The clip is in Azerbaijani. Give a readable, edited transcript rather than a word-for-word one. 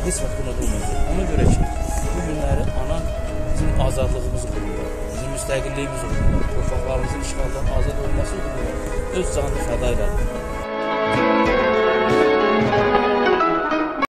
heç vaxt unudulmayacaq. Ona görə ki, bu günləri ana bizim azadlığımız uğrunda, bizim müstəqilliyimiz uğrunda, torpaqlarımızın işğaldan azad olması uğrunda öz canını fəda elədi.